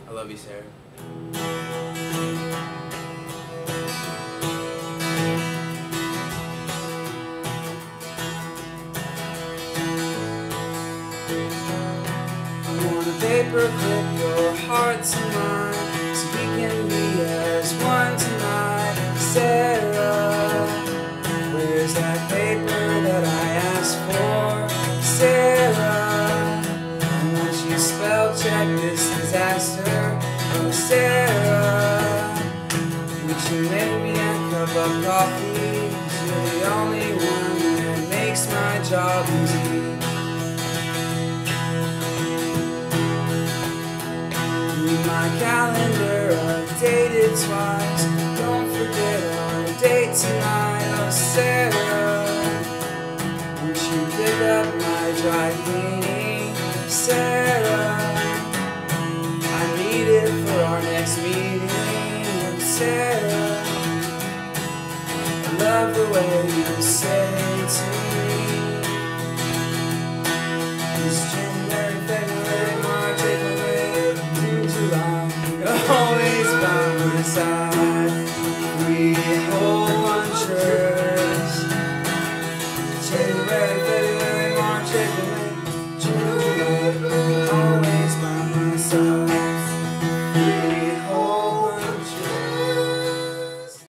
I love you, Sarah. I want to paper clip your heart to mine, so we can be as one tonight. Sarah, where's that paper that I asked for? Sarah, and once you spell check this disaster. Oh Sarah, would you make me a cup of coffee? 'Cause you're the only one that makes my job easy. My calendar updated twice. Don't forget our date tonight. Oh Sarah, won't you pick up my dry cleaning? Sarah, I need it for our next meeting. Oh Sarah, I love the way you say to me. It's January, February, March, April, May, June, July. Always by my side.